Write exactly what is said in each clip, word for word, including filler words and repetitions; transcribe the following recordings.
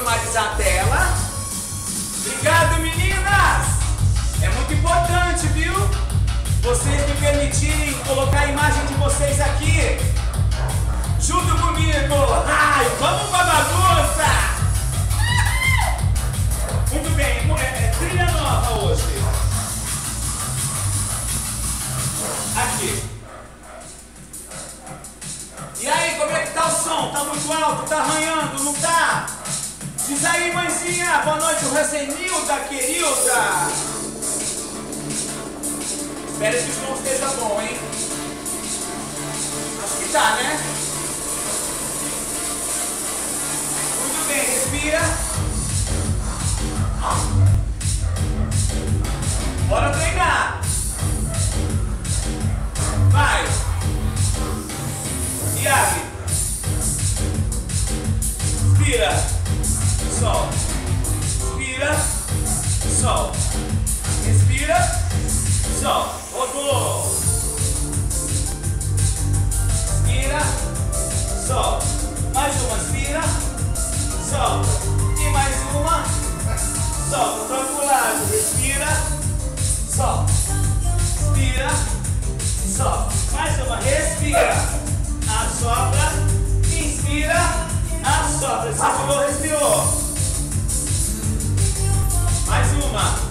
normalizar a tela. Obrigado, meninas! É muito importante, viu? Vocês me permitirem colocar a imagem de vocês aqui. Junto comigo. Ai, vamos pra bagunça! Muito bem, é, é trilha nova hoje. Aqui. E aí, como é que tá o som? Tá muito alto? Tá arranhando? Não tá? Diz aí, mãezinha. Boa noite, Rosenilda, querida. Espero que o som esteja bom, hein? Acho que tá, né? Muito bem, respira. Bora treinar. Vai. E abre. Inspira. Sol. Inspira. Sol. Respira. Sol. Rodou. Inspira. Sol. Mais uma. Inspira. Sol. E mais uma. Solta. Troca o lado. Respira. Sol. Inspira. Sol. Mais uma. Respira. Assopra. Inspira. Assopra. Segurou, respirou. Mais uma.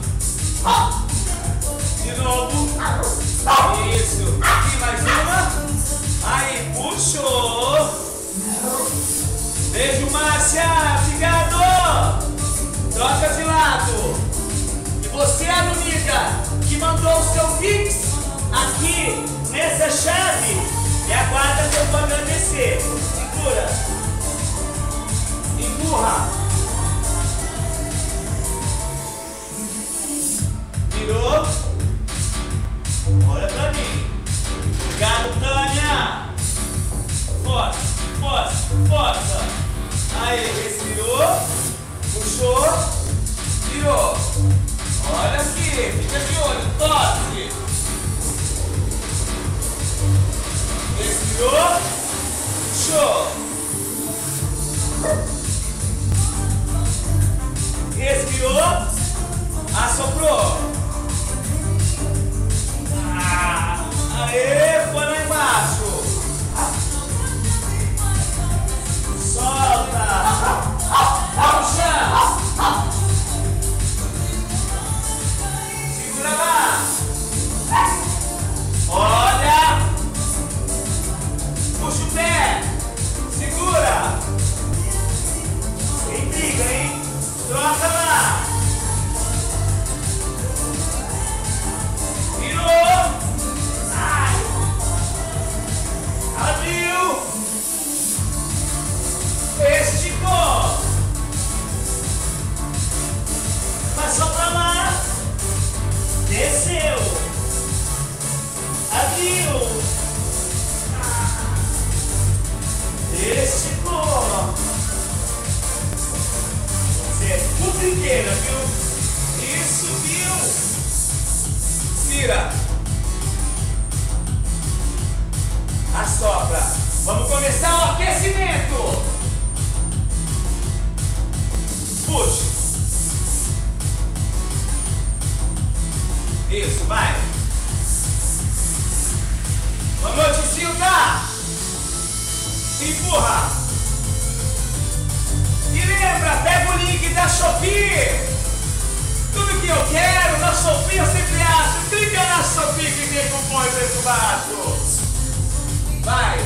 De novo. Isso. Aqui mais uma. Aí, puxou. Beijo, Márcia. Obrigado. Troca de lado. E você, amiga, que mandou o seu Pix aqui nessa chave, e aguarda que eu vou agradecer. Segura. Empurra. Virou. Olha pra mim. Obrigado, Tânia. Força, força, força. Aí, respirou. Puxou. Virou. Olha aqui. Fica de olho. Tosse. Respirou. Puxou. Respirou. Assoprou. Ah, aê, foi lá embaixo. Solta. Puxa. Segura lá. Olha. Puxa o pé. Segura. Sem briga, hein? Troca lá. Virou. Ai. Abriu. Esticou. Passou pra lá. Desceu. Abriu. Esticou. Você é puta inteira, viu? Isso, viu? Inspira. Assopra. Vamos começar o aquecimento. Puxa. Isso, vai. Boa noite, Silda. Empurra. E lembra, pega o link da Shopee. Tudo que eu quero na Shopee eu sempre acho. Clica na Shopee que tem cupom e preço baixo. Vai.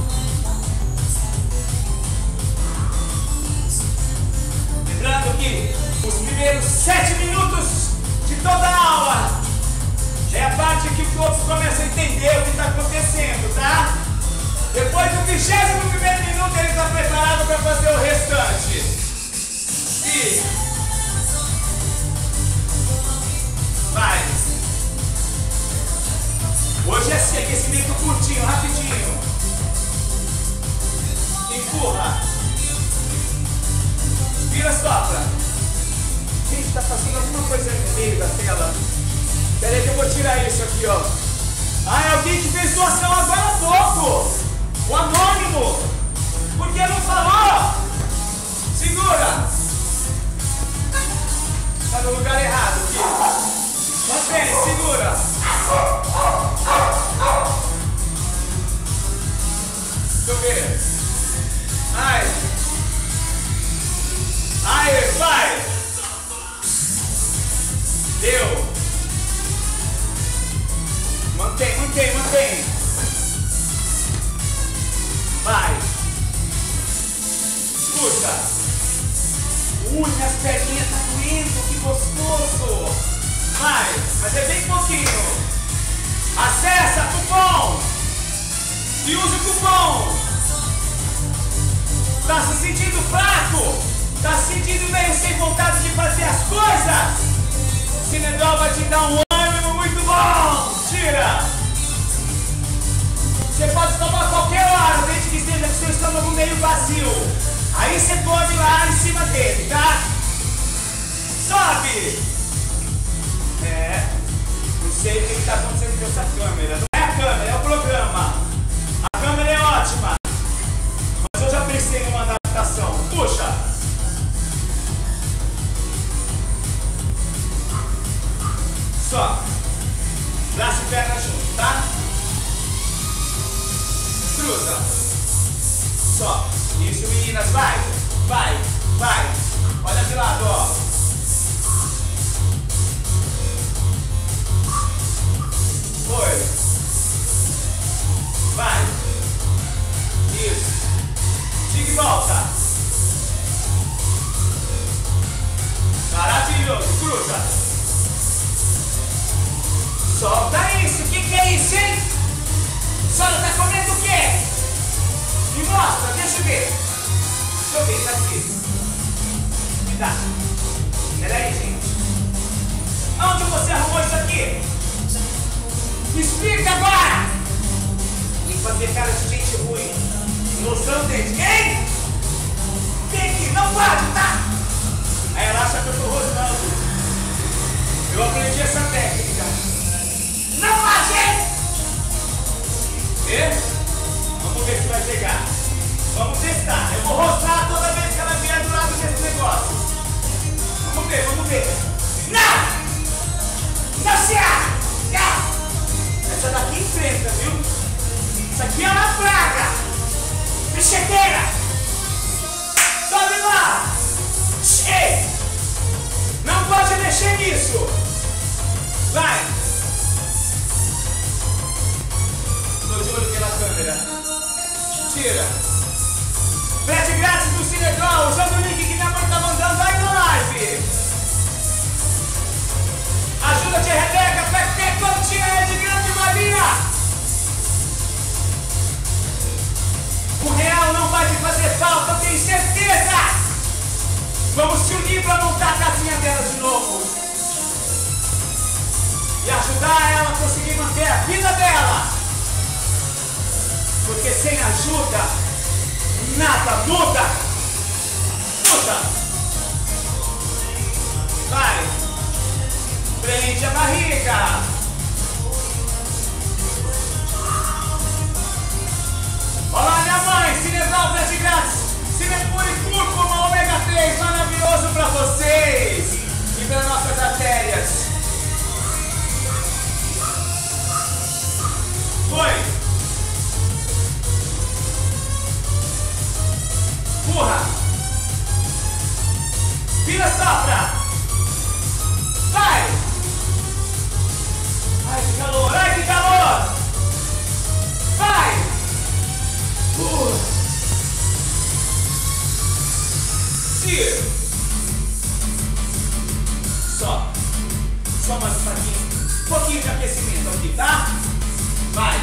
Lembrando que os primeiros sete minutos de toda a aula é a parte que todos começam a entender o que está acontecendo, tá? Depois do vigésimo primeiro minuto ele está preparado para fazer o restante. E vai. Hoje é assim, aquecimento curtinho, rapidinho. Empurra. Vira, sopra. Gente, tá fazendo alguma coisa no meio da tela. Pera aí que eu vou tirar isso aqui, ó. Ah, é alguém que fez doação agora há pouco. O anônimo. Por que não falou? Segura. Entendeu? Mantém, mantém, mantém. Vai. Escuta. Ui, minhas perninhas tá doendo, que gostoso. Vai, mas é bem pouquinho. Acessa cupom e usa o cupom. Tá se sentindo fraco? Tá se sentindo meio sem vontade de fazer as coisas? Cinedol vai te dar um ânimo muito bom. Tira. Você pode tomar qualquer hora, desde que esteja com seu estômago meio vazio. Aí você pode ir lá em cima dele, tá? Sobe. É. Não sei o que está acontecendo com essa câmera. Não é a câmera, é o programa. A câmera é ótima. Mas eu já pensei numa adaptação. Puxa. Só. Braço e perna junto, tá? Cruza. Só. Isso, meninas. Vai. Vai. Vai. Olha de lado, ó. Foi. Vai. Isso. Tira e volta. Maravilhoso. Cruza. Solta isso. O que, que é isso, hein? Sora, tá comendo o quê? Me mostra. Deixa eu ver. Deixa eu ver. Tá aqui. Me dá. Peraí, gente. Onde você arrumou isso aqui? Me explica agora! Tem que fazer cara de gente ruim. Mostrando o dente. Ei! Tem que, não pode, tá? Aí ela acha que eu tô rosnando. Eu aprendi essa técnica. Não pode, hein? E? Vamos ver se vai pegar. Vamos testar. Eu vou rosnar toda vez que ela vier do lado desse negócio. Vamos ver, vamos ver. Não! Não se acha! Não! Essa daqui enfrenta, viu? Isso aqui é uma praga! Bicheteira! Sobe lá! Ei! Não pode mexer nisso! Vai! Tô de olho pela câmera. Tira! Frete grátis do Cinedol, usando o link que minha mãe tá mandando aí no live! Ajuda de Rebeca, pra ter quantia de grande valia! O real não vai te fazer falta, eu tenho certeza! Vamos se unir para montar a casinha dela de novo. E ajudar ela a conseguir manter a vida dela. Porque sem ajuda, nada muda. Muda. Vai. Prende a barriga. Olha lá minha mãe, Cinedol frete grátis. Cinepure Cúrcuma ômega três, maravilhoso para vocês e para nossas artérias. Foi. Empurra. Vira, sopra. Vai. Ai, que calor, ai, que calor. Vai. Uh. Tira. Só. Só mais um pouquinho. Um pouquinho de aquecimento aqui, tá? Vai.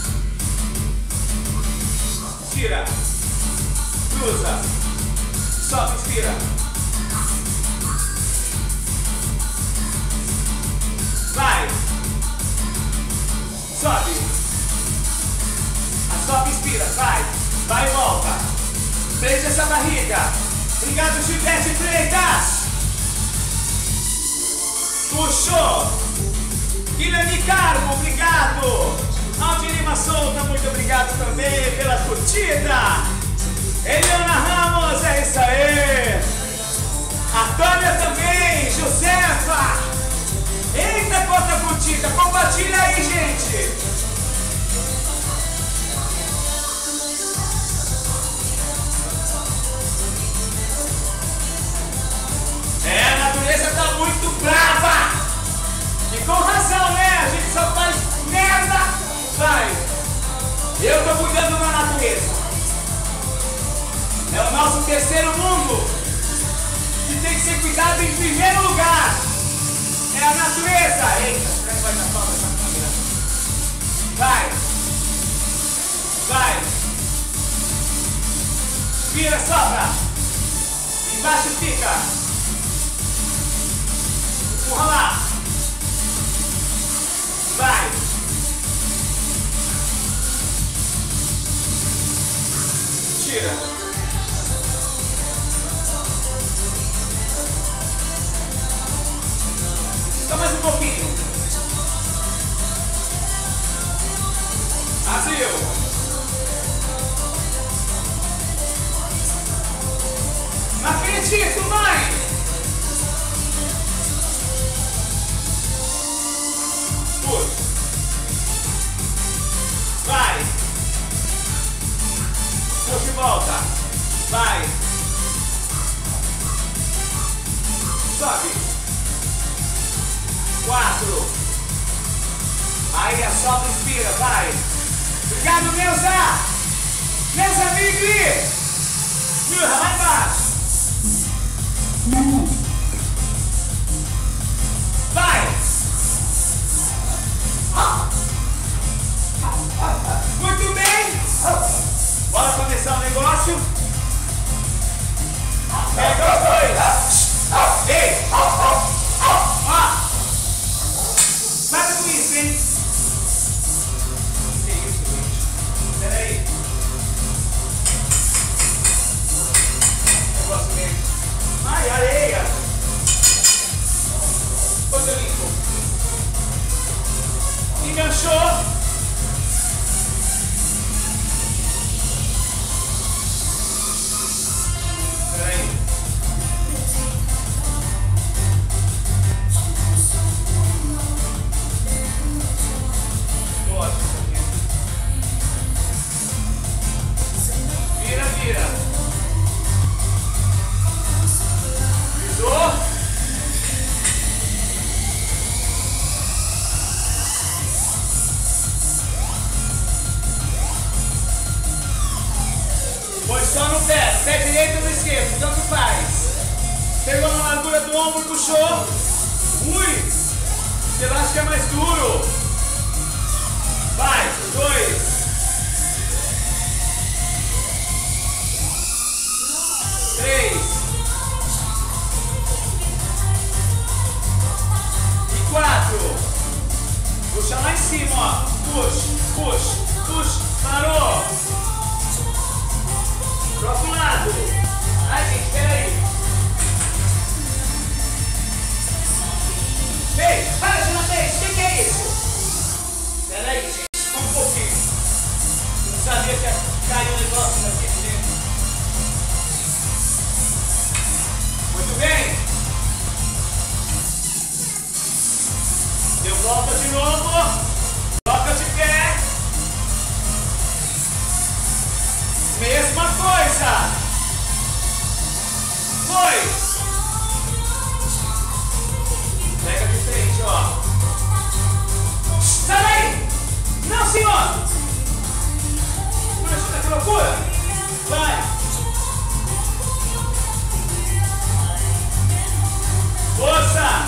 Tira. Cruza. Sobe, inspira. Vai. Sobe. Sobe, inspira. Vai. Vai e volta. Prende essa barriga. Obrigado, Gilberto Freitas. Puxou. Guilherme Carmo, obrigado. Aldir Lima Souza, muito obrigado também pela curtida. Eliana Ramos, é isso aí. A Tânia também, Josefa. Eita, quanta curtida. Compartilha aí, gente. É, a natureza tá muito brava. nosso terceiro mundo, que tem que ser cuidado em primeiro lugar, é a natureza. Eita, será que vai dar falta essa câmera? Vai. Vai. Vira, sopra. Embaixo fica. Empurra lá. Vai. Tira. Só mais um pouquinho. Abriu. Não acredito, mãe! Puxa. Vai. Puxa e volta. Vai. Sobe. Quatro. Aí assopra, inspira, vai. Obrigado, Neuza! Neuza Migli! Jura, lá embaixo. Vai! Muito bem! Bora começar o negócio. Pega os dois! Ei! Ó! Para com isso, hein? Que isso, gente? Pera aí. Negócio meio. Ai, areia! Depois eu limpo. Enganchou. Espera aí. Ótimo isso aqui. Vira, vira. Pisou. Põe só no pé, no pé direito ou no esquerdo, tanto faz. Pegou na largura do ombro, puxou. Ui! Você acha que é mais duro? Vai, dois. Três. E quatro. Puxa lá em cima, ó. Puxa, puxa, puxa. Parou. Pro outro lado. Ai, gente, peraí. Ei, para de uma vez. O que, que é isso? Peraí, gente. Só um pouquinho. Não sabia que caiu um negócio daqui dentro. Muito bem. Deu volta de novo. Toca de pé. Mesma coisa. Foi. Pega de frente, ó. Sai daí. Não, senhor. Não, que loucura. Vai. Força.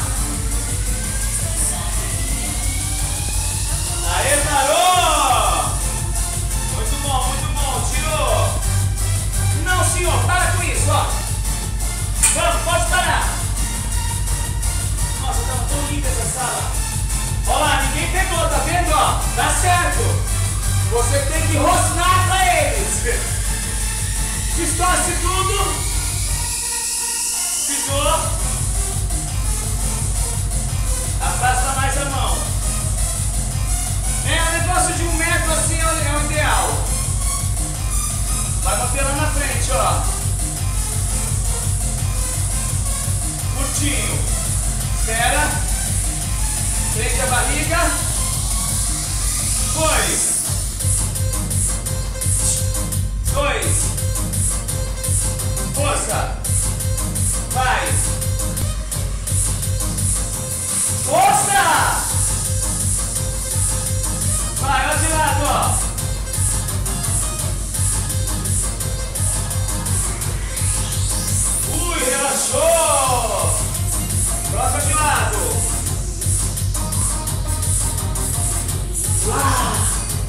Aê, parou. Muito bom, muito bom. Tirou. Não, senhor, para com isso, ó. Vamos, pode parar. Nossa, tava tão limpa essa sala. Olha lá, ninguém pegou, tá vendo, ó? Tá certo. Você tem que rosnar pra eles. Distorce tudo. Pisou. Afasta mais a mão. É, um negócio de um metro assim é o ideal. Vai manter lá na frente, ó. Curtinho. Espera. Prende a barriga. Foi. Dois. Força. Vai. Força. Vai, olha de lado, ó. Ah.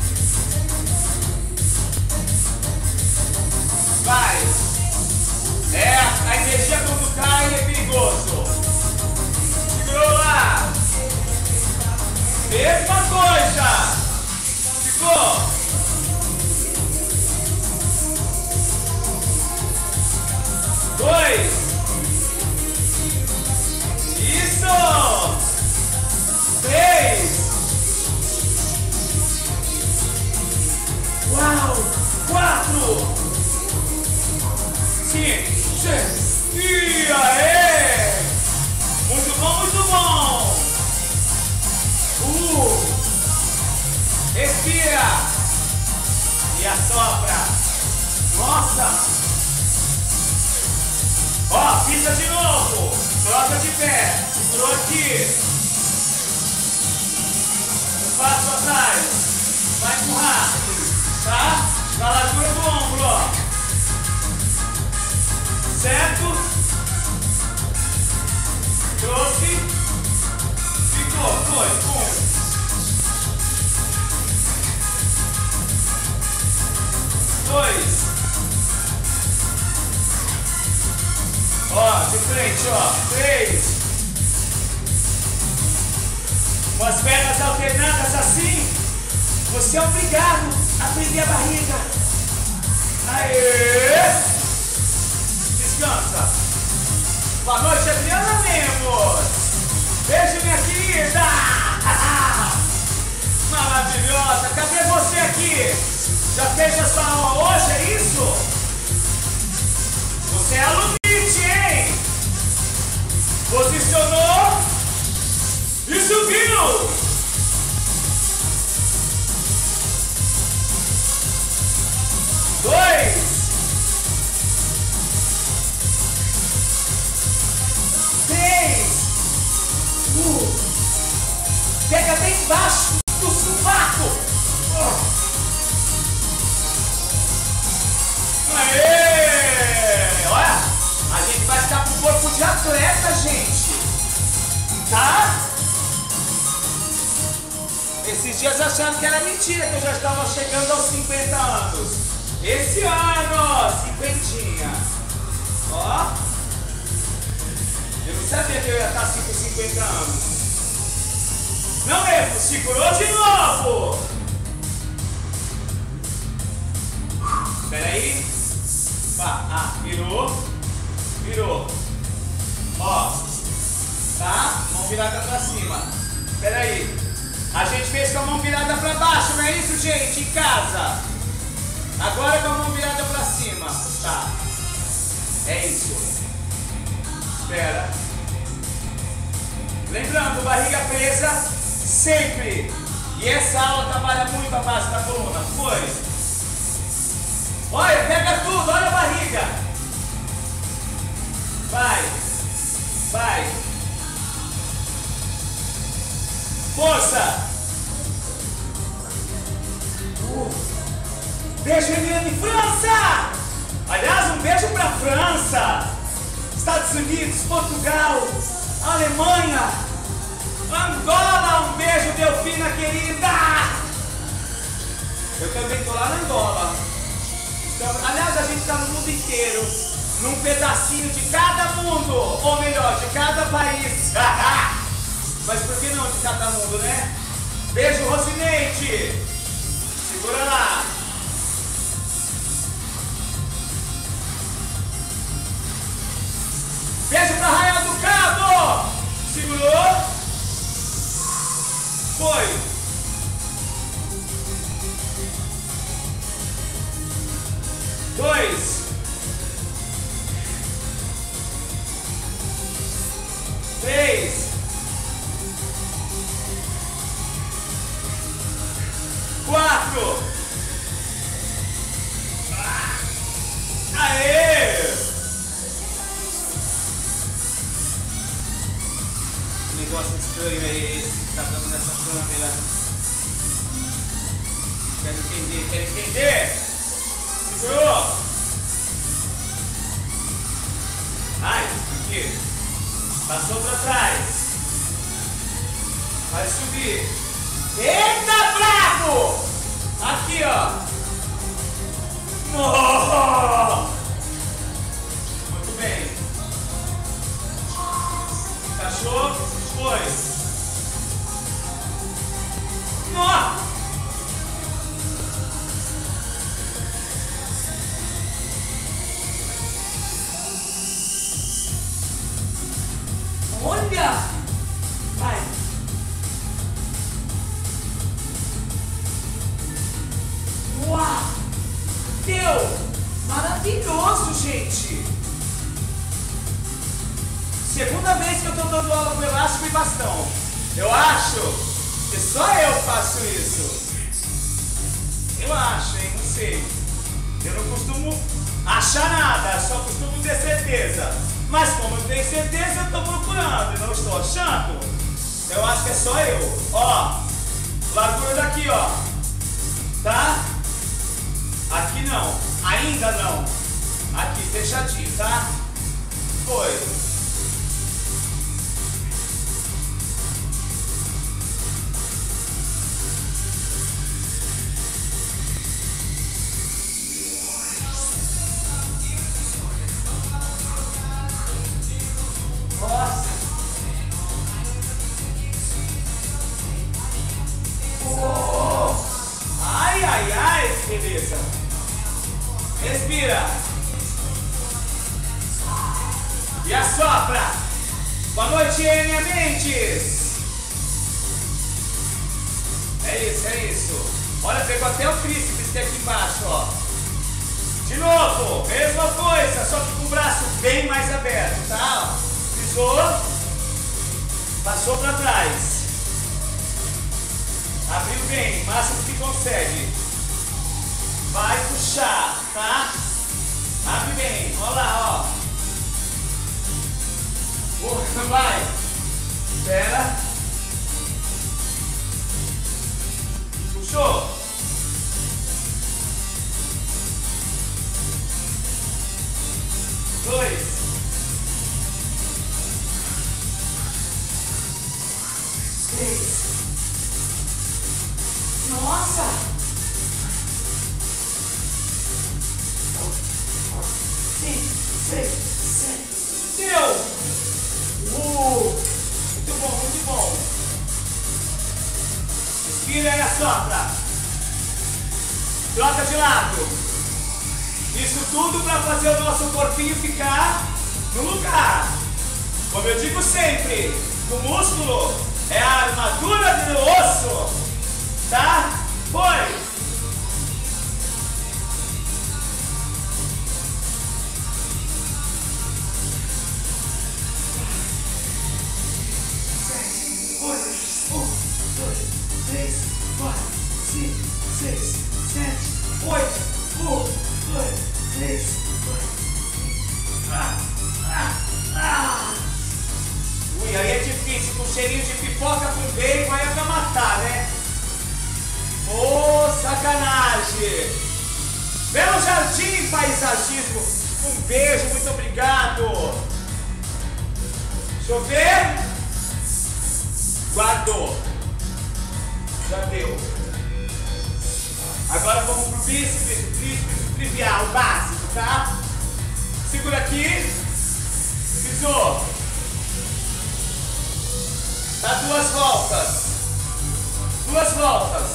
Vai. É, a energia quando cai é perigoso. Segurou lá. Mesma coisa. Ficou. Dois. Isso. Três. Uau. Quatro. Cinco. Seis. E aê. Muito bom, muito bom. Uh. Respira. E assopra. Nossa. Ó, pisa de novo. Troca de pé. Segurou aqui. Um passo atrás. Vai empurrar. Tá? Na largura do ombro, ó. Certo? Trouxe. Ficou. Foi. Um. Dois. Ó, de frente, ó. Três. Com as pernas alternadas assim, você é obrigado a prender a barriga. Aê! Descansa. Boa noite, Adriana Lemos. Beijo, minha querida. Maravilhosa. Cadê você aqui? Já fez a sua aula hoje, é isso? Você é aluno. Hein? Posicionou e subiu. Dois. Três. Uh. Pega bem embaixo do sovaco. Oh. Aê! Olha! A gente vai ficar com o corpo de atleta, gente. Tá? Esses dias achando que era mentira, que eu já estava chegando aos cinquenta anos. Esse ano, cinquentinha. Ó. Eu não sabia que eu ia estar assim com cinquenta anos. Não mesmo, segurou de novo. Espera aí. Ah, virou. Virou. Ó. Tá? Mão virada pra cima. Espera aí. A gente fez com a mão virada pra baixo, não é isso, gente? Em casa. Agora com a mão virada pra cima. Tá. É isso. Espera. Lembrando, barriga presa sempre. E essa aula trabalha muito a base da coluna. Foi. Olha, pega tudo. Olha a barriga. Vai, vai. Força. Uh. Beijo, Eliane, França. Aliás, um beijo pra França, Estados Unidos, Portugal, Alemanha, Angola. Um beijo, Delfina querida. Eu também tô lá na Angola. Então, aliás, a gente tá no mundo inteiro. Num pedacinho de cada mundo, ou melhor, de cada país. Mas por que não de cada mundo, né? Beijo, Rosineide. Segura lá. Beijo pra Arraial do Cabo. Segurou. Foi. Dois. Três. Quatro. Aê! Que negócio estranho é esse que tá dando nessa câmera? Quero entender, quero entender! Segurou! Ai, aqui. Passou pra trás. Vai subir. Eita, bravo! máximo. Aqui, ó. Oh! Muito bem. Encaixou? Foi. Nossa! Olha! Vai! Uau! Deu! Maravilhoso, gente! Segunda vez que eu estou dando aula com elástico e bastão. Eu acho que só eu faço isso. Eu acho, hein? Não sei. Eu não costumo achar nada, só costumo ter certeza. Mas como eu tenho certeza, eu estou procurando e não estou achando. Eu acho que é só eu. Ó, largura daqui, ó. Tá? Aqui não. Ainda não. Aqui, fechadinho, tá? Foi. Nossa! Oh! Ai, ai, ai, beleza. Respira. E assopra. Boa noite, Enia Mendes. É isso, é isso. Olha, pegou até o tríceps que é aqui embaixo, ó. De novo, mesma coisa, só que com o braço bem mais aberto, tá? Pisou, passou para trás. Abriu bem, máximo que consegue. Vai puxar, tá? Abre bem, olha lá, ó. Vai. Espera. Puxou. Dois. Três. Nossa! Cinco, seis, sete. Deu! Uh, muito bom, muito bom. Respira e assopra. Troca de lado. Isso tudo para fazer o nosso corpinho ficar no lugar. Como eu digo sempre, o músculo é a armadura do osso. Tá? Foi! Ui, aí é difícil, com cheirinho de pipoca com bacon, aí é pra matar, né? Ô, oh, sacanagem! Belo Jardim Paisagismo, um beijo, muito obrigado! Deixa eu ver. Guardou. Já deu. Agora vamos pro bíceps, bíceps trivial, básico, tá? Segura aqui. Pisou. Dá duas voltas. Duas voltas.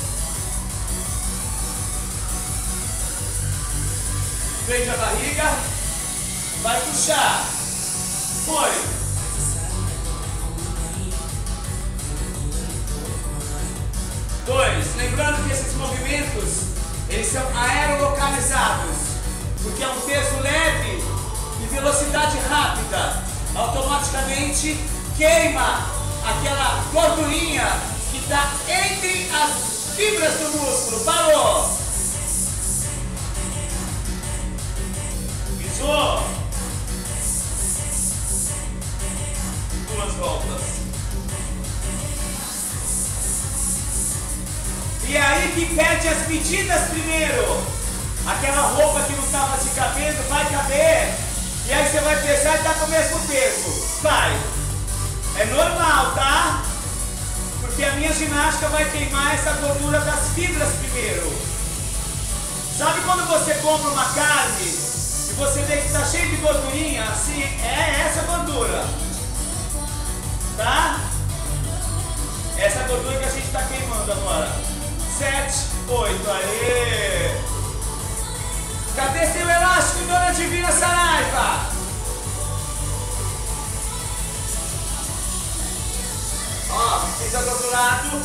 Prende a barriga. Vai puxar. Foi. Dois. Lembrando que esses movimentos, eles são aerolocalizados, porque é um peso leve e velocidade rápida. Automaticamente queima aquela gordurinha que está entre as fibras do músculo. Parou. Pisou. Duas voltas. E é aí que pede as medidas primeiro. Aquela roupa que não estava te cabendo, vai caber. E aí você vai pesar e tá com o mesmo peso. Vai. É normal, tá? Porque Porque a minha ginástica vai queimar essa gordura das fibras primeiro. Sabe quando você compra uma carne e você vê que está cheio de gordurinha? Assim, é essa gordura. Tá? Essa gordura que a gente está queimando agora. Sete, oito, aê! Cadê seu elástico, dona Divina Saraiva? Ó, fiz do outro lado.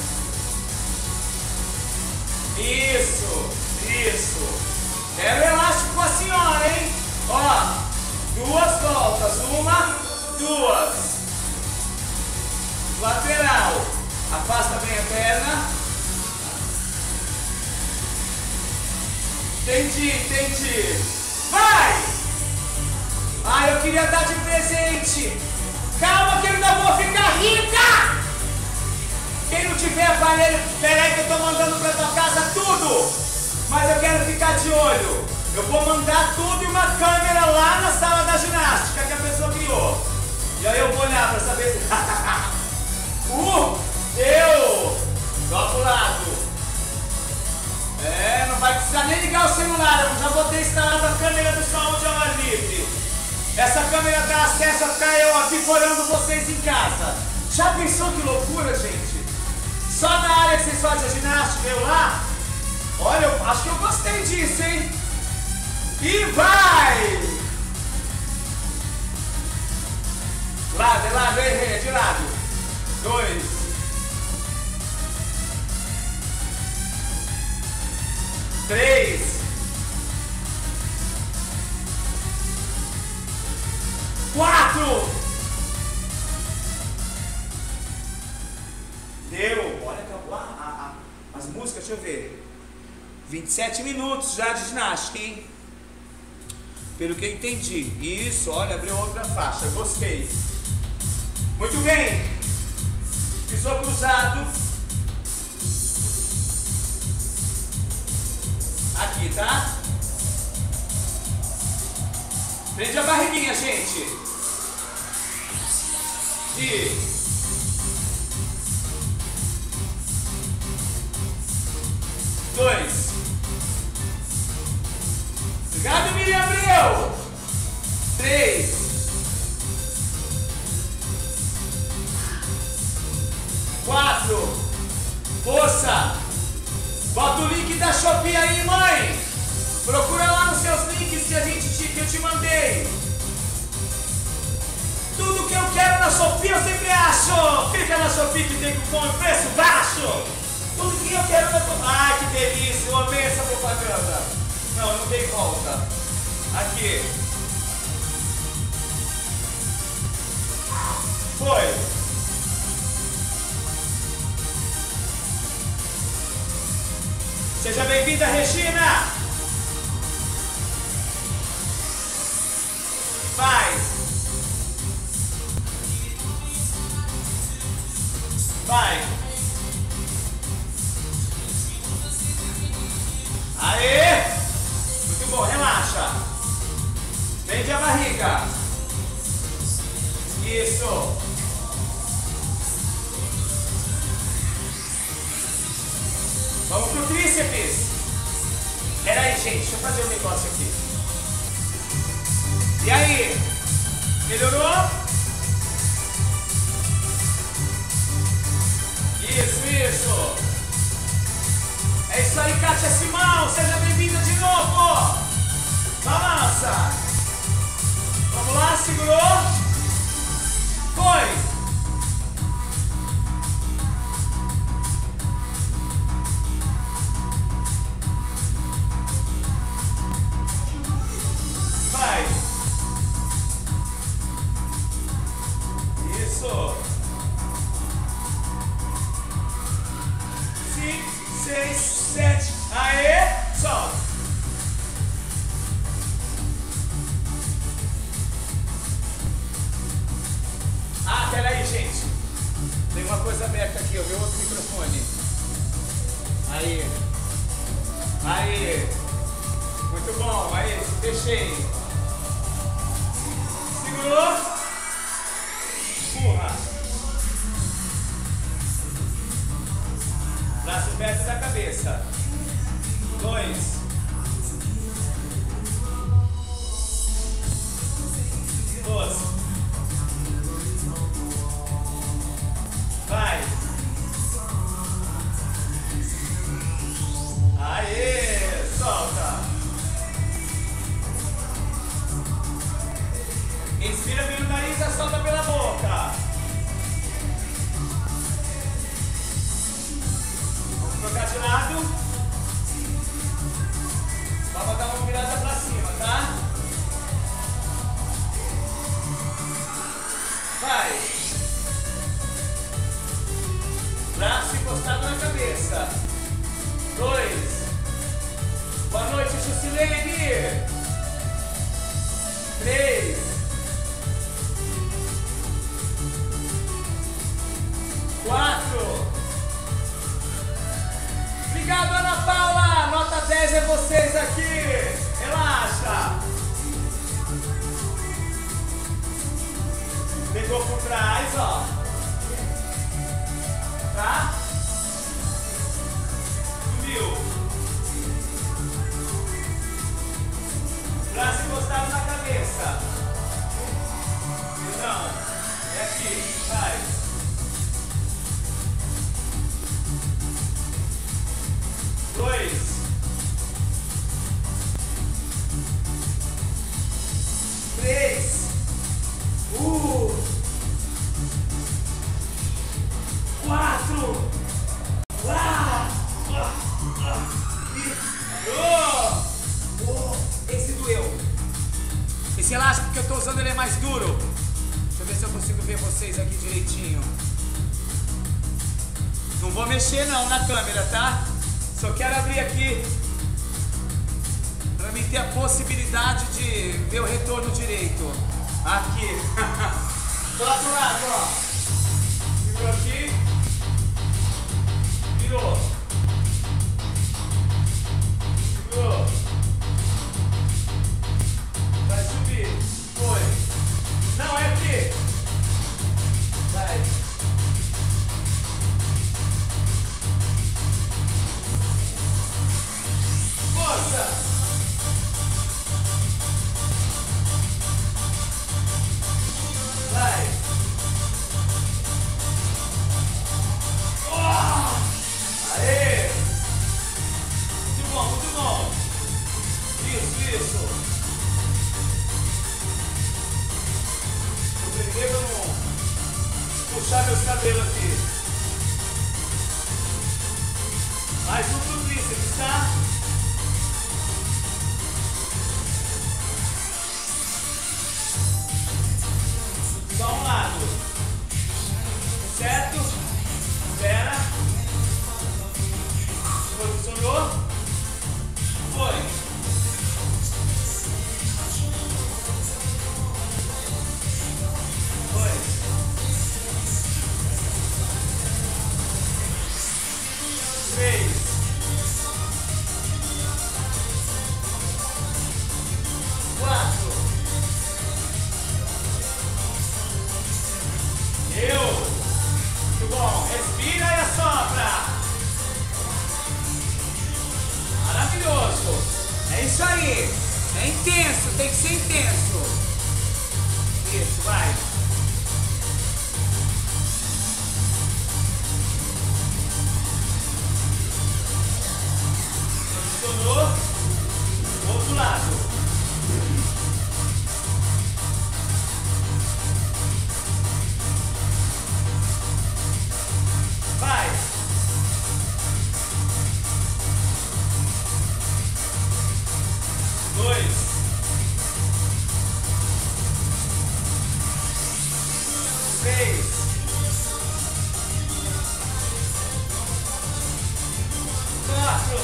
Isso, isso. Era o elástico com a senhora, hein? Ó, duas voltas. Uma, duas. Lateral. Afasta bem a perna. Entendi, entendi. Vai! Ah, eu queria dar de presente. Calma que eu ainda vou ficar rica! Quem não tiver aparelho, peraí que eu tô mandando pra tua casa tudo! Mas eu quero ficar de olho. Eu vou mandar tudo e uma câmera lá na sala da ginástica que a pessoa criou. E aí eu vou olhar pra saber se... uh! Deu! Do outro lado. É, não vai precisar nem ligar o celular. Eu já vou ter instalado a câmera do saúde ao ar livre. Essa câmera dá acesso a ficar eu apicorando vocês em casa. Já pensou que loucura, gente? Só na área que vocês fazem a ginástica, eu lá? Olha, eu acho que eu gostei disso, hein? E vai! Lado, de lado, errei, de lado. Dois. Três. Quatro. Deu. Olha, acabou a, a, a, as músicas, deixa eu ver. vinte e sete minutos já de ginástica, hein? Pelo que eu entendi. Isso, olha, abriu outra faixa. Gostei. Muito bem. Pisou cruzado. Aqui, tá? Prende a barriguinha, gente. E... dois. Obrigado, Miriam Abreu. Três. Quatro. Força. Bota o link da Shopee aí, mãe. Procura lá nos seus links que, a gente te, que eu te mandei. Tudo que eu quero na Shopee eu sempre acho. Fica na Shopee que tem cupom e preço baixo. Tudo que eu quero na Shopee. Ai, que delícia. Eu amei essa propaganda. Não, não dei volta. Aqui. Foi. Seja bem-vinda, Regina! Vai! Vai! Aê! Muito bom, relaxa! Prende a barriga! Isso! Vamos pro tríceps. Pera aí, gente, deixa eu fazer um negócio aqui. E aí? Melhorou? Isso, isso. É isso aí, Kátia Simão. Seja bem-vinda de novo. Balança. Vamos lá, segurou. Foi. Vai. Braço encostado na cabeça. Dois. Boa noite, Juscelene. Três. Quatro. Obrigado, Ana Paula. Nota dez é vocês aqui. Relaxa. Pegou por trás, ó. Tá? Subiu. Braço encostado na cabeça. Não. É aqui. Vai. Dois. Três. Uh. Quatro. Ah. Ah. Ah. Oh. Oh. Esse doeu. Esse elástico que eu tô usando, ele é mais duro. Deixa eu ver se eu consigo ver vocês aqui direitinho. Não vou mexer não na câmera, tá? Só quero abrir aqui para mim ter a possibilidade de ver o retorno direito. Aqui. Do outro lado, ó. Virou aqui. Virou. Virou. Vai subir. Foi. Não, é aqui. Vai. Força. Vai. Oh! Aê! Muito bom, muito bom. Isso, isso. Eu peguei pra não puxar meus cabelos aqui. Mais um pro tríceps, tá? Só um lado. Certo? Espera. Posicionou. Foi. Foi. Três. Quatro. Eu. Muito bom. Respira e assopra. Maravilhoso. É isso aí. É intenso. Tem que ser intenso. Isso, vai. Posicionou. Outro lado. Vai. Dois. Três. Quatro.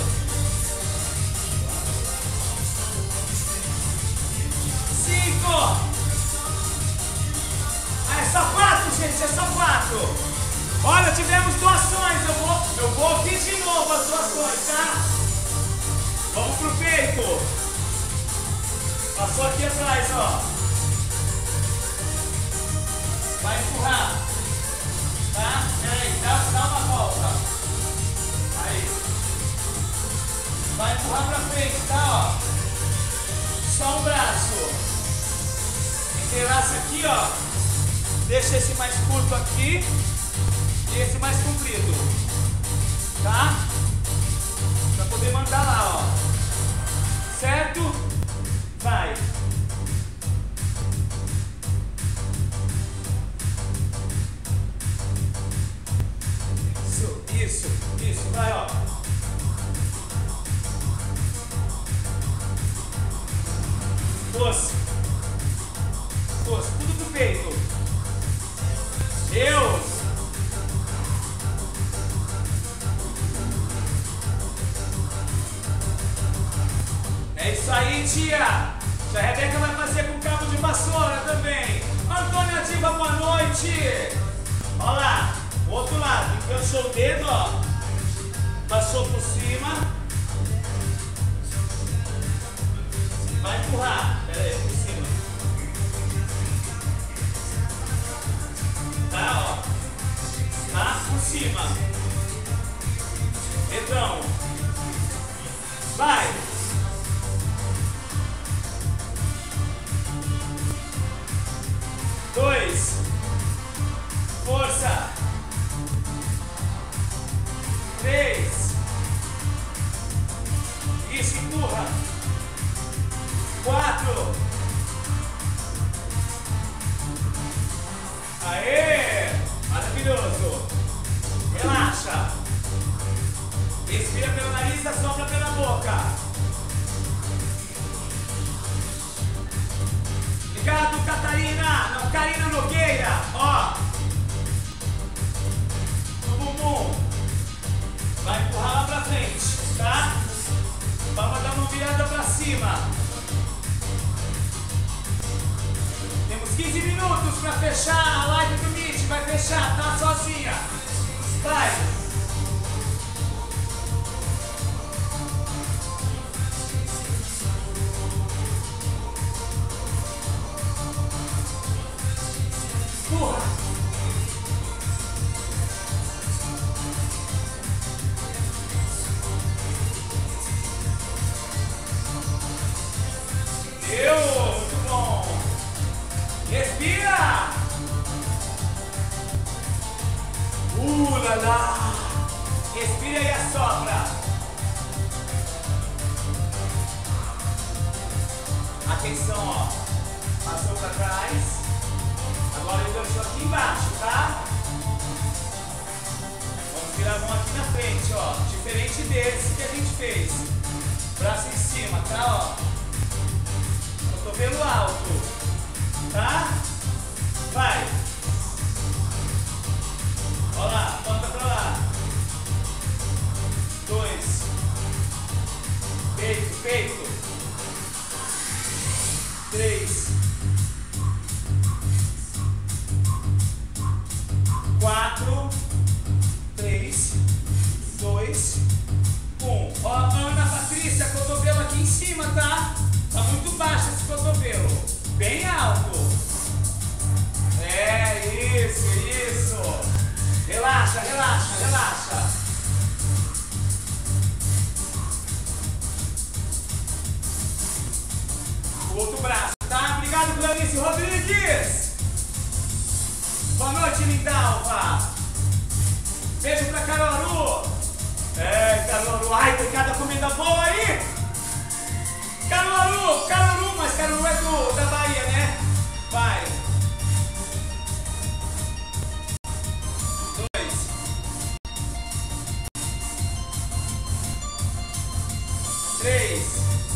Cinco. Ah, é só quatro, gente. É só quatro. Olha, tivemos doações. Eu vou, eu vou ouvir de novo as doações, tá? Vamos pro peito. Passou aqui atrás, ó. Vai empurrar. Tá? Peraí, dá, dá uma volta. Aí. Vai empurrar pra frente, tá? Ó. Só um braço. Entrelaça aqui, ó. Deixa esse mais curto aqui. E esse mais comprido. Tá? Pra poder mandar lá, ó. Certo? Vai. Isso, isso, isso. Vai, ó. Força. Força. Tudo pro peito. Deus. É isso aí, tia. A Rebeca vai fazer com cabo de vassoura também. Antônio Ativa, boa noite. Olha lá, o outro lado. Encaixou o dedo, ó. Passou por cima. Vai empurrar. Pera aí, por cima. Tá, ó. Tá por cima. Então. Vai. Dois. Força. Três. Isso, empurra. Quatro. Aê! Maravilhoso. Relaxa. Respira pelo nariz, assopra pela boca. Obrigado, Catarina. Não, Karina Nogueira. Ó. No bumbum. Vai empurrar lá pra frente, tá? Vamos dar uma virada pra cima. Temos quinze minutos pra fechar a live do Meet. Vai fechar, tá sozinha. Vai. Empurra. Deu, muito bom. Respira. Uh, lá, lá. Respira e assopra. Atenção, ó. Passou para trás. Agora eu deixo aqui embaixo, tá? Vamos virar a mão aqui na frente, ó. Diferente desse que a gente fez. Braço em cima, tá? Ó. Cotovelo alto, tá? Vai. Olha lá, volta pra lá. Dois. Peito, peito. Três. Quatro. Três. Dois. Um. Ó, Ana Patrícia, cotovelo aqui em cima, tá? Tá muito baixo esse cotovelo. Bem alto. É, isso, isso. Relaxa, relaxa, relaxa. O outro braço, tá? Obrigado, Clarice Rodrigues. Boa noite, Lindalva. Beijo pra Caruaru. É, Caruaru. Ai, tem cada comida boa aí. Caruaru, Caruaru, mas Caruaru é do, da Bahia, né? Vai. Dois. Três.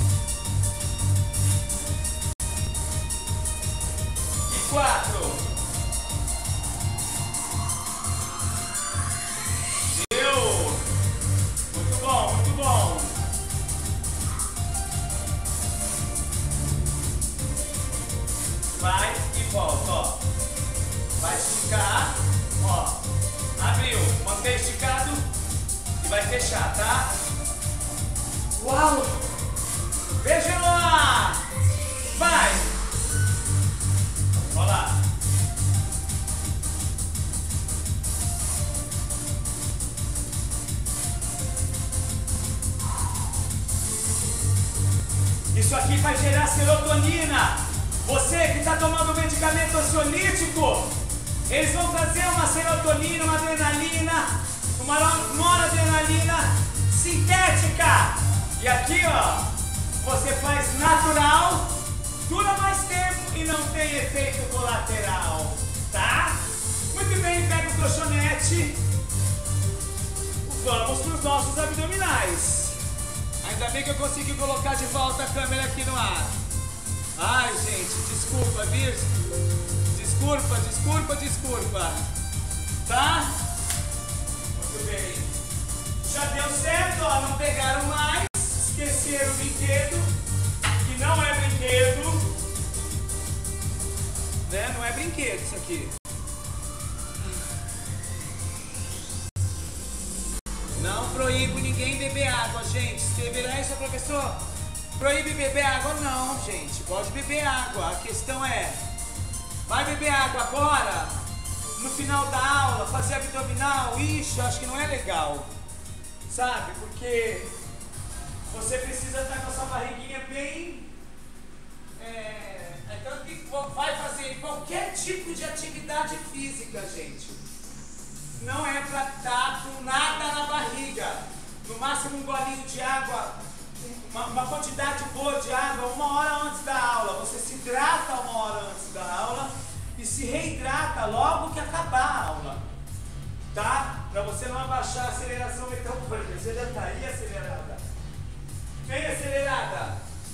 E quatro. Deu. Muito bom, muito bom. Vai e volta, ó. Vai esticar, ó. Abriu, mantém esticado e vai fechar, tá? Uau! Veja lá! Vai! Olha lá. Isso aqui vai gerar serotonina. Você que está tomando medicamento ansiolítico, eles vão trazer uma serotonina, uma adrenalina, uma noradrenalina sintética. E aqui, ó, você faz natural, dura mais tempo e não tem efeito colateral, tá? Muito bem, pega o colchonete. Vamos para os nossos abdominais. Ainda bem que eu consegui colocar de volta a câmera aqui no ar. Ai, gente, desculpa, viu? Desculpa, desculpa, desculpa. Tá? Muito bem. Já deu certo, ó. Não pegaram mais. Esqueceram o brinquedo. Que não é brinquedo. Né? Não é brinquedo isso aqui. Não proíbo ninguém beber água, gente. Escreverá isso, professor? Proíbe beber água? Não, gente. Pode beber água. A questão é, vai beber água agora? No final da aula, fazer abdominal? Ixi, acho que não é legal. Sabe? Porque você precisa estar com a sua barriguinha bem... É, é tanto que vai fazer qualquer tipo de atividade física, gente. Não é para estar com nada na barriga. No máximo um golinho de água, uma, uma quantidade boa de água uma hora antes da aula. Você se hidrata uma hora antes da aula e se reidrata logo que acabar a aula. Tá? Para você não abaixar a aceleração metabólica. Você já está aí acelerada. Bem acelerada.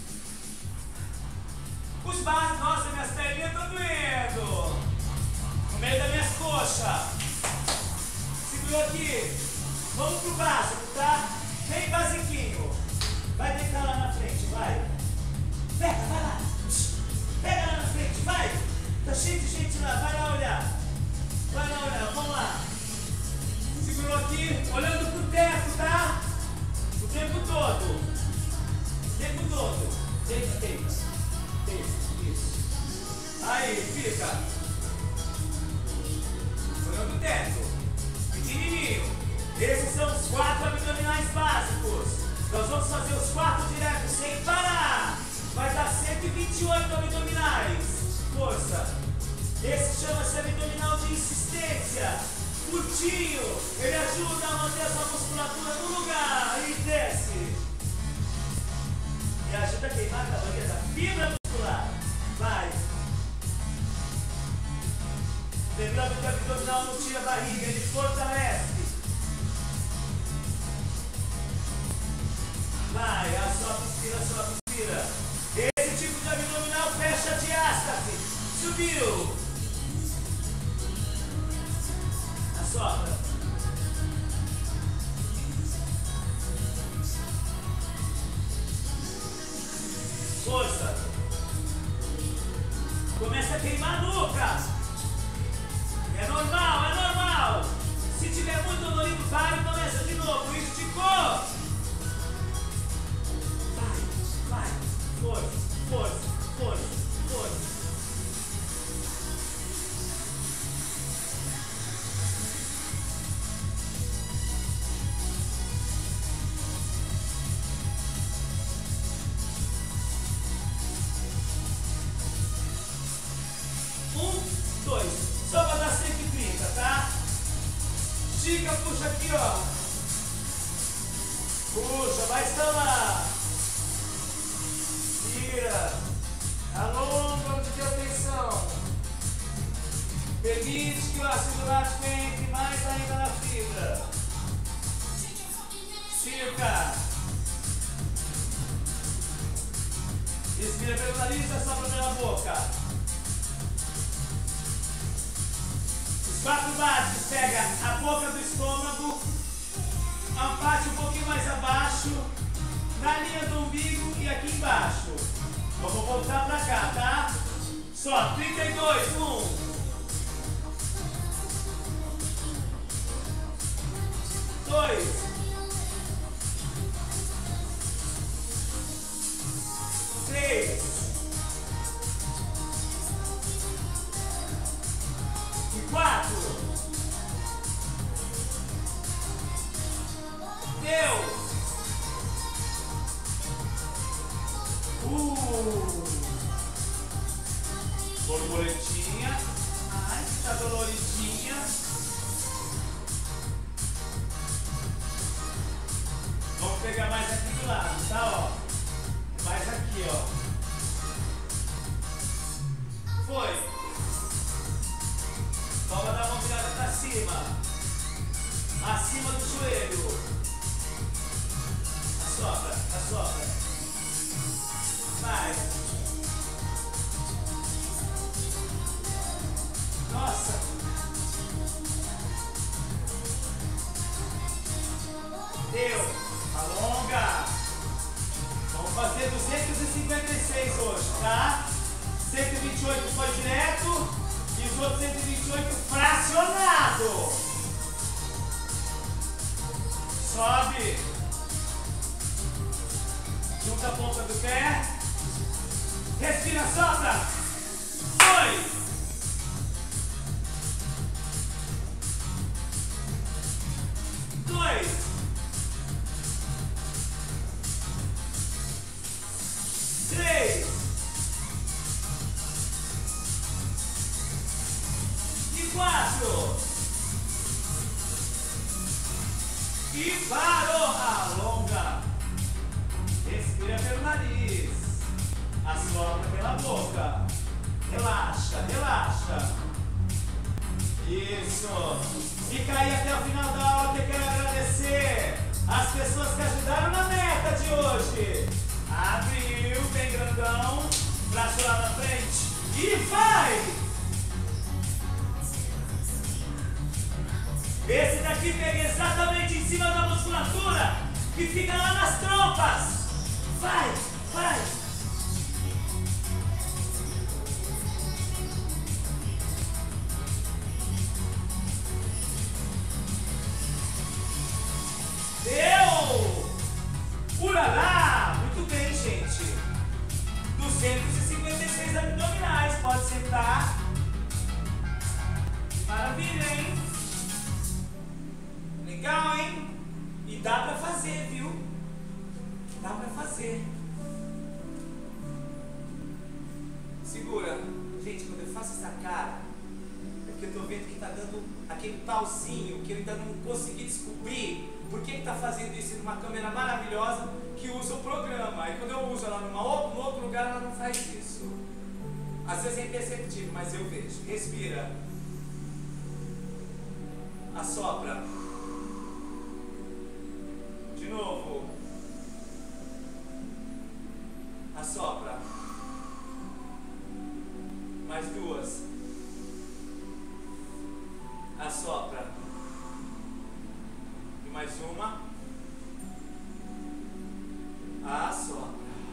Os bares, nossa, minhas perninhas estão doendo. No meio das minhas coxas. Segurou aqui. Vamos pro básico, tá? Bem basiquinho. Vai deitar lá na frente, vai. Pega, vai lá. Pega lá na frente, vai. Tá cheio de gente lá, vai lá olhar. Vai lá olhar, vamos lá. Segurou aqui, olhando pro teto, tá? O tempo todo. O tempo todo. Deita, deita. Deita, isso. Aí, fica. Olhando o teto. Pequenininho. Esses são os quatro abdominais básicos. Nós vamos fazer os quatro diretos sem parar. Vai dar cento e vinte e oito abdominais. Força. Esse chama-se abdominal de insistência. Curtinho. Ele ajuda a manter a sua musculatura no lugar. E desce. E ajuda a queimar a caloria da fibra muscular. Vai. Lembrando que o abdominal não tira a barriga, ele fortalece. Vai, a sua inspira, a sua inspira. Esse tipo de abdominal fecha a diástase. Subiu. Assopra. Força. Começa a queimar a nuca. É normal, é normal. Se tiver muito dolorido, para e começa de novo. Esticou. Vai, força, força, força, força. Um, dois. Só para dar cento e trinta, tá? Estica, puxa aqui, ó. Puxa, vai estalar. Tira, alonga onde deu tensão. Permite que o ácido lático entre mais ainda na fibra. Estica. Respira pelo nariz e sopra pela boca. Os quatro básicos, pega a boca do estômago, a parte um pouquinho mais abaixo, na linha do umbigo e aqui embaixo. Vamos voltar pra cá, tá? Só, trinta e dois, um. Dois. Três. E quatro. Deu. Uh. Borboletinha. Ai, tá doloridinha. Vamos pegar mais aqui do lado, tá? Ó. Mais aqui, ó. Foi. Palma da mão virada pra cima. Acima do joelho. Assopra, assopra. Vai. Nossa. Isso. E parou. Alonga. Respira pelo nariz. Assopra pela boca. Relaxa, relaxa. Isso. Fica aí até o final da aula que eu quero agradecer as pessoas que ajudaram na meta de hoje. Abriu, bem grandão. Braço lá na frente. E vai! Esse daqui pega exatamente em cima da musculatura que fica lá nas trompas. Vai, vai. Deu! Urará! Muito bem, gente. duzentos e cinquenta e seis abdominais. Pode sentar. Maravilha, hein? Legal, hein? E dá pra fazer, viu? Dá pra fazer. Segura. Gente, quando eu faço essa cara, é porque eu tô vendo que tá dando aquele pauzinho que eu ainda não consegui descobrir por que que tá fazendo isso numa câmera maravilhosa que usa o programa. E quando eu uso ela numa outro, num outro lugar, ela não faz isso. Às vezes é imperceptível, mas eu vejo. Respira. Assopra. De novo. Assopra. Mais duas. Assopra. E mais uma. Assopra.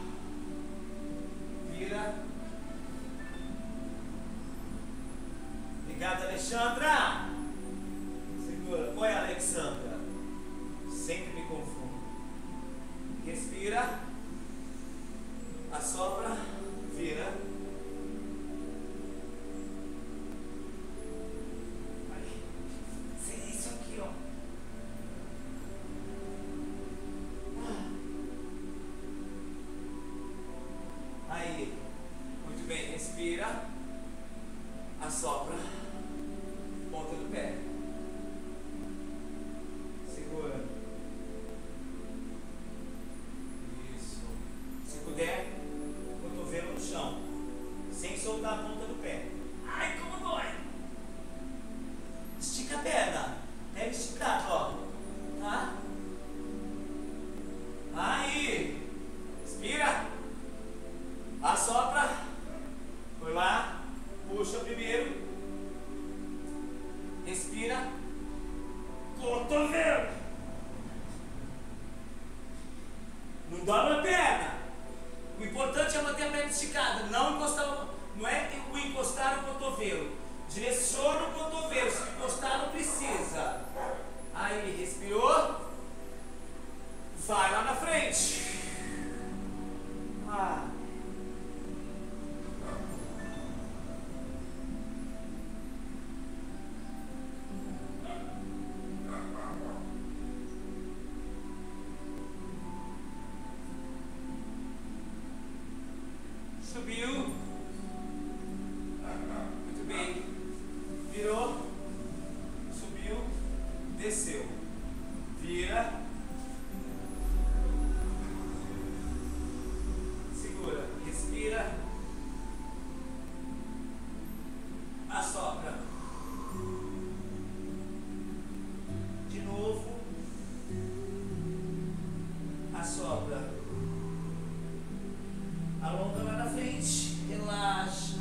Vira. Obrigado, Alexandra. Segura. Oi, Alexandra. Sempre me confundo. Respira. Assopra. Vira. Seria isso aqui, ó. Aí. Muito bem. Respira. Assopra. Ponta do pé. Segura. Isso. Se puder, cotovelo no chão. Sem soltar a ponta do pé. Ai, como dói! Estica a perna. Pega esticado, ó. Tá? Aí. Respira. Assopra. Foi lá. Puxa primeiro. Respira. Cotovelo. Não dobra a perna. O importante é manter a perna esticada. Não encostar. Não é o encostar o cotovelo. Direciona o cotovelo. Se encostar, não precisa. Aí, respirou. Vai lá na frente. Ah. Subiu. Muito bem. Virou. Subiu. Desceu. Vira. Segura. Respira. Assopra. De novo. Assopra. Alonga lá na frente, relaxa,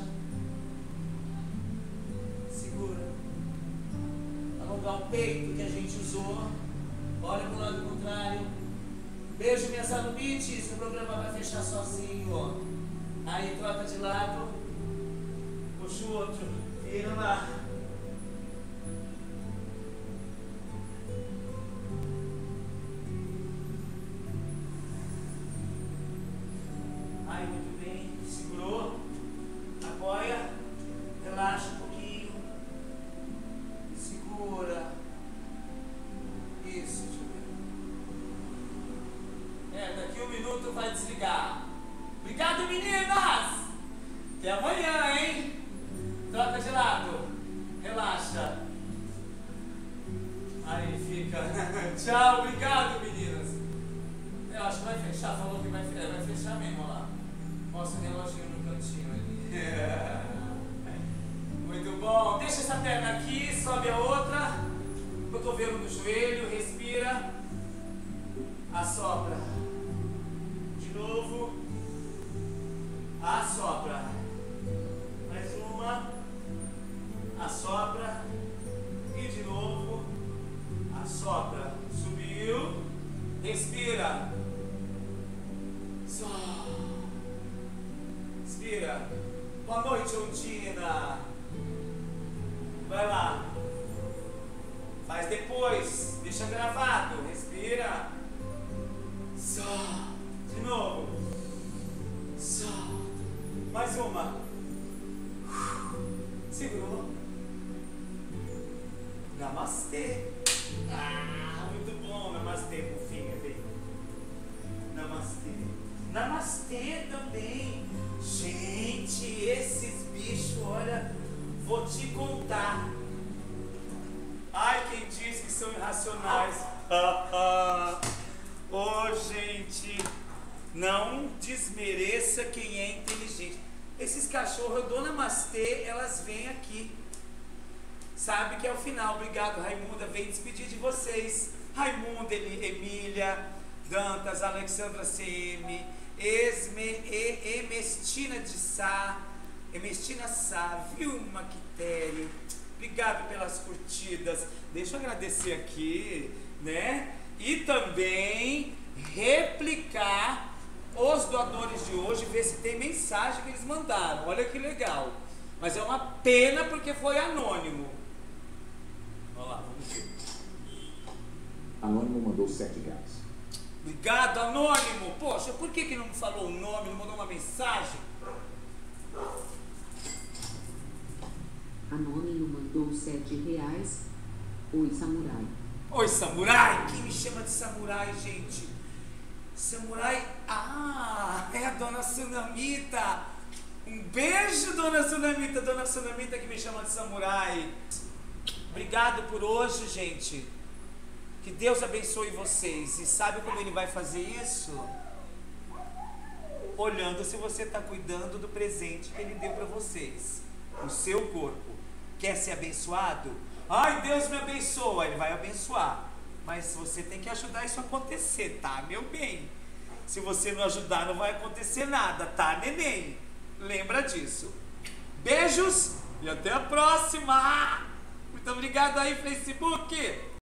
segura, alongar o peito que a gente usou, olha para o lado contrário, beijo minhas alumites, o programa vai fechar sozinho, ó. Aí troca de lado, puxa o outro, vira lá. Aí, muito bem. Segurou. Apoia. Relaxa um pouquinho. Segura. Isso, deixa eu ver. É, daqui um minuto vai desligar. Obrigado, meninas! Até amanhã, hein? Troca de lado. Relaxa. fica. Tchau, obrigado, meninas. Eu acho que vai fechar, falou que vai, vai fechar mesmo lá. Mostra o reloginho no cantinho ali. É. Muito bom. Deixa essa perna aqui, sobe a outra. Cotovelo no joelho, respira. Assopra. De novo. Assopra. Mais uma. Assopra. E de novo. Assopra. Subiu. Respira. Só. Respira. Boa noite, Ondina. Vai lá. Faz depois. Deixa gravado. Respira. Só. De novo. Só. Mais uma. Segurou. Namastê. Ah, muito bom. Namastê, fofinha, vem. Namastê. Namastê também. Gente, esses bichos, olha, vou te contar. Ai, quem diz que são irracionais. Ô, oh, gente, não desmereça quem é inteligente. Esses cachorros, eu dou namastê, elas vêm aqui. Sabe que é o final. Obrigado, Raimunda. Vem despedir de vocês. Raimunda, Emília, Dantas, Alexandra C M, Esme, e, Emestina de Sá, Emestina Sá, Vilma Quitério. Obrigado pelas curtidas. Deixa eu agradecer aqui, né? E também replicar os doadores de hoje, ver se tem mensagem que eles mandaram. Olha que legal. Mas é uma pena porque foi anônimo. Vamos lá, vamos ver. Anônimo mandou sete reais. Obrigado, Anônimo. Poxa, por que que não falou o nome, não mandou uma mensagem? Anônimo mandou sete reais. Oi, samurai. Oi, samurai. Quem me chama de samurai, gente? Samurai. Ah, é a dona Sunamita. Um beijo, dona Sunamita. Dona Sunamita que me chama de samurai. Obrigado por hoje, gente. Que Deus abençoe vocês. E sabe como Ele vai fazer isso? Olhando se você está cuidando do presente que Ele deu para vocês. O seu corpo. Quer ser abençoado? Ai, Deus me abençoa. Ele vai abençoar. Mas você tem que ajudar isso a acontecer, tá, meu bem? Se você não ajudar, não vai acontecer nada, tá, neném? Lembra disso. Beijos e até a próxima! Muito obrigado aí, Facebook!